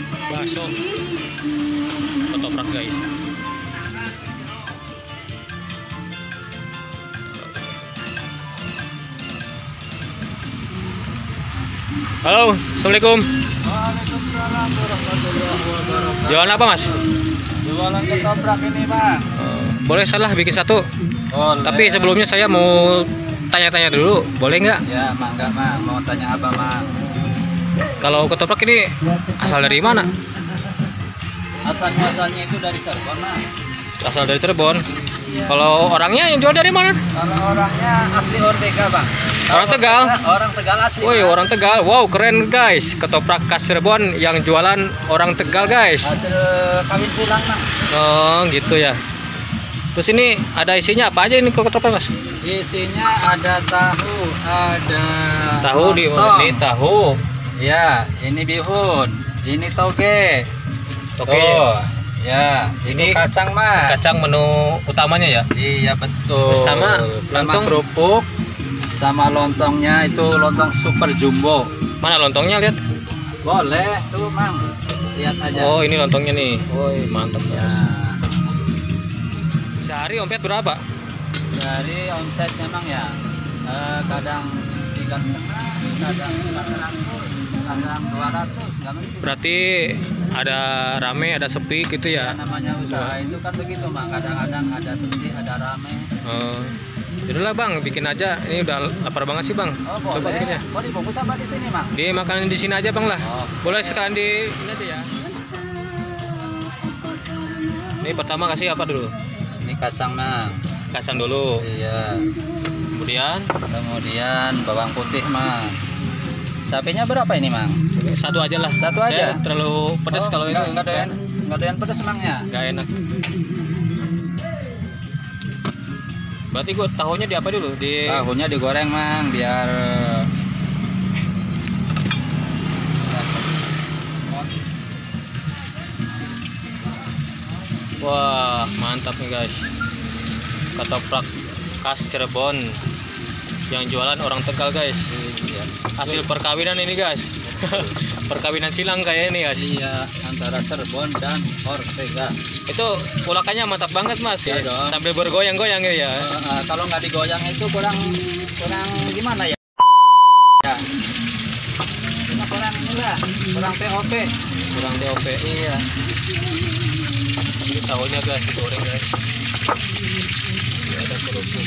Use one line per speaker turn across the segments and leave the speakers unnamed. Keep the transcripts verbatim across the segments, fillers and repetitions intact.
bakso ketoprak guys. Halo, assalamualaikum.
Waalaikumsalam warahmatullahi wabarakatuh.
Jualan apa mas?
Jualan ketoprak ini bang.
Boleh salah bikin satu.
Boleh.
Tapi sebelumnya saya mau tanya-tanya dulu, boleh nggak?
Ya mangga mang, mau tanya apa mang?
Kalau ketoprak ini asal dari mana?
Asal muasalnya itu dari Cirebon mang.
Asal dari Cirebon. Kalau orangnya yang jual dari mana?
Kalau orangnya asli Ortega bang.
Orang Tegal?
Orang Tegal asli.
Woi,
Bang.
orang Tegal. Wow, keren guys. Ketoprak khas Cirebon yang jualan orang Tegal guys.
Hasil kawin silang mang.
Oh, gitu ya. Terus ini ada isinya apa aja ini kok ketoprak mas?
Isinya ada tahu, ada
Tahu di
lontong.
ini tahu.
Ya, ini bihun, ini toge.
Oke.
Tuh, ya,
Ini
ini kacang mas.
Kacang menu utamanya ya.
Iya betul.
Sama
sama
lontong?
kerupuk, sama lontongnya itu lontong super jumbo.
Mana lontongnya lihat?
Boleh tuh mang, lihat aja.
Oh, ini lontongnya nih. Woi, mantap
Ya,
guys. Sehari omset berapa?
dari omsetnya mang ya, eh, kadang tiga setengah, kadang empat ratus, kadang dua ratus, nggak mesti.
Berarti ada rame, ada sepi gitu
Ya,
ya.
namanya usaha itu kan begitu mang, kadang-kadang ada sepi, ada rame.
Oh. Yaudahlah bang, bikin aja. Ini udah lapar banget sih bang.
Oh
Coba
boleh.
bikinnya.
Mau dibungkus apa di sini mang?
Di makanan di sini aja bang lah.
Oh,
Boleh sekalian di ini aja ya. Ini pertama kasih apa dulu?
ini kacang mang.
Kacang dulu.
Iya.
Kemudian
Kemudian bawang putih mang. Cabenya berapa ini mang?
satu aja lah.
Satu aja?
Saya terlalu pedas
Oh,
kalau ini.
nggak, nggak doyan, nggak doyan pedas mangnya.
Gak enak. Berarti gua tahunya di apa dulu? Di
Tahunya digoreng mang biar
Wah, mantap nih guys. Ketoprak khas Cirebon yang jualan orang Tegal guys. Hasil perkawinan ini guys. Perkawinan silang kayak ini guys.
iya antara Cirebon dan Ortega.
Itu ulakannya mantap banget mas ya.
Iya dong.
Sambil bergoyang-goyang gitu ya.
Eh, eh, kalau nggak digoyang itu kurang kurang gimana ya? Ya. Cuma kurang inilah, kurang T O P.
Kurang D O P.
Iya.
Ini tahunya guys digoreng guys. Ini ada kerupuk.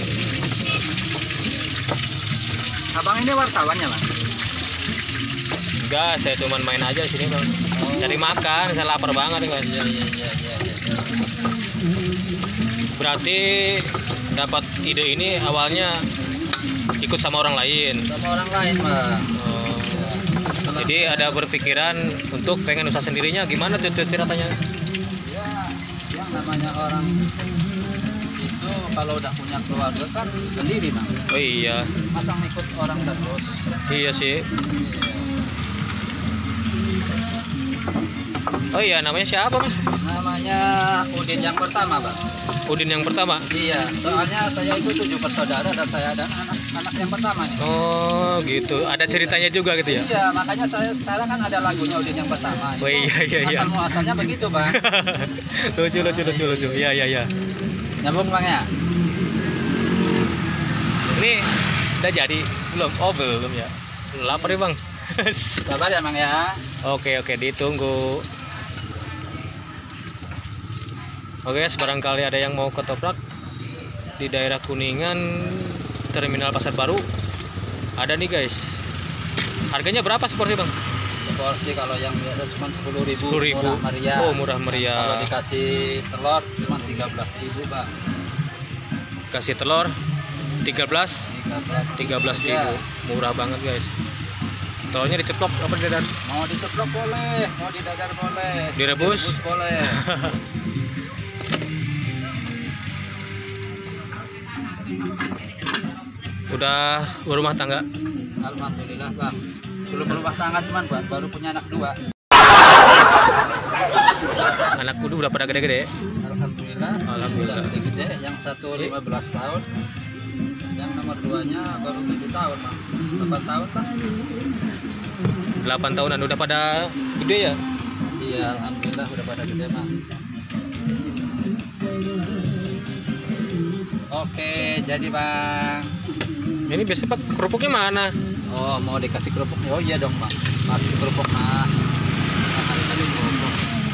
Abang ini wartawannya bang?
Enggak, saya cuman main aja di sini bang. Cari makan, saya lapar banget nih guys.
Iya iya iya iya.
Berarti dapat ide ini awalnya ikut sama orang lain.
Sama orang lain bang.
Oh, jadi ada berpikiran untuk pengen usaha sendirinya, gimana tuh tuh ceritanya?
Ya, yang namanya orang itu kalau udah punya keluarga kan sendiri bang.
Oh iya,
Masa ngikut orang terus?
iya sih. Oh iya, namanya siapa mas?
Namanya Udin yang pertama bang.
Udin yang pertama.
Iya, soalnya saya itu tujuh bersaudara dan saya dan anak anak yang pertama nih.
Oh gitu, ada ceritanya juga gitu ya?
Iya, makanya saya sekarang kan ada lagunya Udin yang pertama.
Oh iya iya iya.
Asal muasalnya begitu bang.
Lucu lucu lucu lucu. Iya iya iya.
Nyambung bang ya?
Ini udah jadi belum? Oh belum ya. Lapar ya bang.
Sabar ya bang ya.
Oke oke, ditunggu. Oke, barangkali ada yang mau ketoprak di daerah Kuningan, Terminal Pasar Baru, ada nih guys. Harganya berapa seporsi bang?
Seporsi kalau yang biasa cuma sepuluh ribu.
Sepuluh ribu.
Murah meriah.
Oh murah meriah.
Kalau dikasih telur cuma tiga belas ribu bang.
Kasih telur tiga belas, tiga belas ribu, murah banget guys. Telurnya diceplok apa di dadar?
Mau diceplok boleh, mau didadar boleh.
Direbus?
Direbus boleh.
Udah berumah tangga?
Alhamdulillah bang. Belum berumah tangga cuman bang, baru punya anak dua.
Anak kudu udah pada gede-gede.
Alhamdulillah.
Alhamdulillah.
Udah gede, yang satu lima belas tahun, yang nomor duanya baru tujuh tahun bang. delapan tahun bang.
delapan tahunan udah pada gede ya?
Iya, alhamdulillah udah pada gede Bang. Oke, jadi Bang.
Ini biasanya Pak kerupuknya mana?
Oh, mau dikasih kerupuk? Oh iya dong Bang. Kasih kerupuk mah. Kali-kali kerupuk.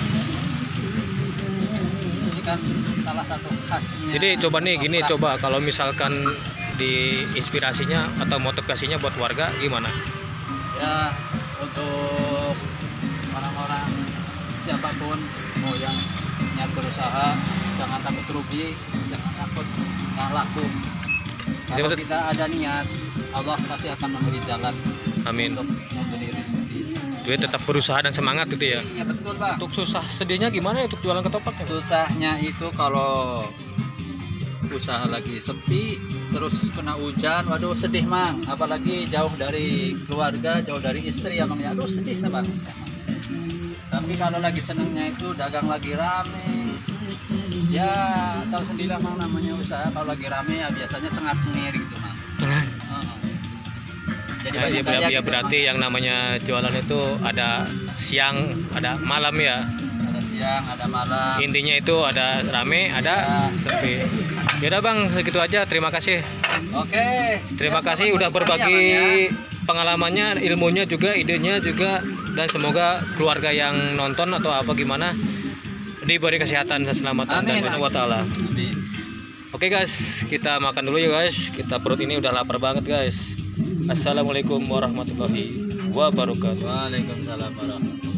Ini kan salah satu khasnya.
Jadi coba nih gini,
ketoprak.
coba kalau misalkan di inspirasinya atau motivasinya buat warga gimana?
Ya, untuk orang-orang siapapun mau yang niat berusaha, jangan takut rugi, jangan takut nggak laku. Kalau
betul.
kita ada niat, Allah pasti akan memberi jalan.
Amin.
Untuk memberi rezeki.
Jadi tetap berusaha dan semangat gitu ya.
Iya betul Bang.
Untuk susah sedihnya gimana ya untuk jualan ketoprak? Ya?
Susahnya itu kalau usaha lagi sepi, terus kena hujan, waduh sedih Mang. Apalagi jauh dari keluarga, jauh dari istri ya Mang. Ya, aduh sedih sih Bang. Tapi kalau lagi senengnya itu dagang lagi rame, ya tahu sendiri lah Mang, namanya usaha kalau lagi rame ya biasanya cengar-cengir gitu Mang.
Nah,
Uh-huh. Jadi
ya,
banyak
ya,
karya
ya
gitu,
berarti
Mang.
yang namanya jualan itu ada siang, ada malam ya.
Ada siang, ada malam.
Intinya itu ada rame, ada sepi. Yaudah Bang, segitu aja. Terima kasih.
Oke.
Terima
Ya,
kasih
selamat
udah
menikmati ya,
berbagi
Bang, ya.
pengalamannya, ilmunya juga, idenya juga, dan semoga keluarga yang nonton atau apa gimana diberi kesehatan dan keselamatan
Amin,
dan
amin.
wa taala.
Amin.
Oke guys, kita makan dulu ya guys. Kita perut ini udah lapar banget guys. Assalamualaikum warahmatullahi wabarakatuh.
Waalaikumsalam warahmatullahi wabarakatuh.